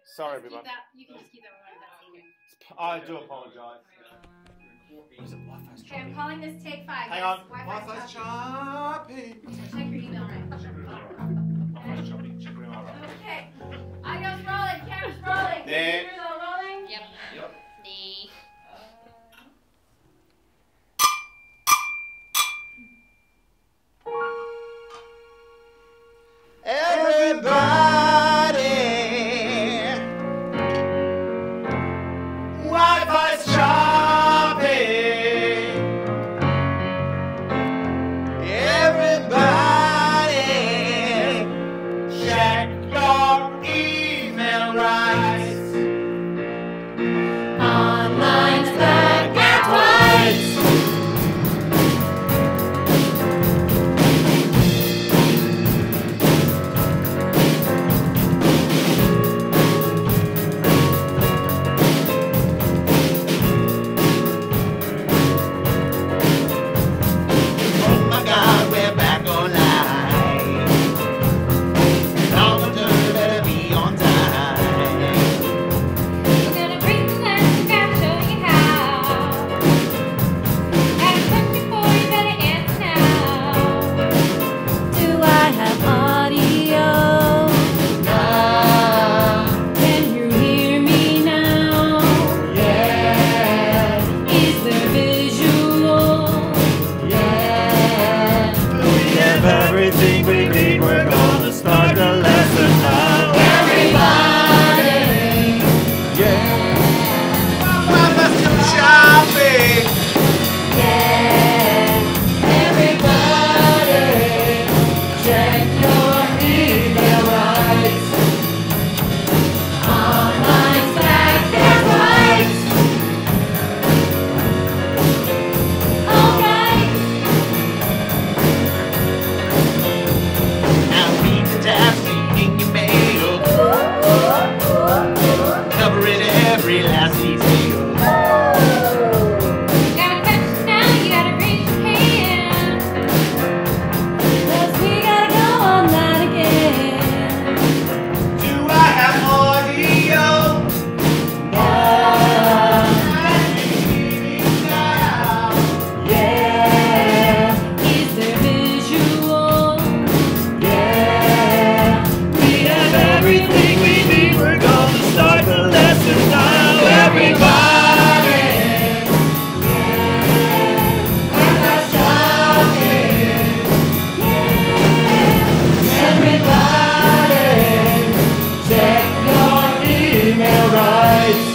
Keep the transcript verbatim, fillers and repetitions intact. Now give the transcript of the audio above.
Sorry, everyone. That, you can just keep that one. That's okay. I do apologise. Okay, I'm calling this take five. Hang yes. on. WiFi's Choppy. Check your email right. WiFi's Choppy. Check your email right. Okay. Audio's rolling. Camera's rolling. Yeah. Computers all rolling. Yep. Yep. The Everybody, WiFi's Choppy. Everybody, check your email rights. online's back at Dwight. Everything we need, we're gonna start the lesson now. Everybody, Yeah. WiFi's Choppy. yeah. Everybody, check your email rights. Online's back at Dwight. Alright. Now read the tabs in your mail. Cover it every last detail. Gotta catch us now, you gotta raise your hand. 'Cause we gotta go online again. Do I have audio? Yeah. Is there visual? Yeah. We have everything we need, we're gonna start the lesson now. Everybody. WiFi's Choppy. Everybody, check your email rights.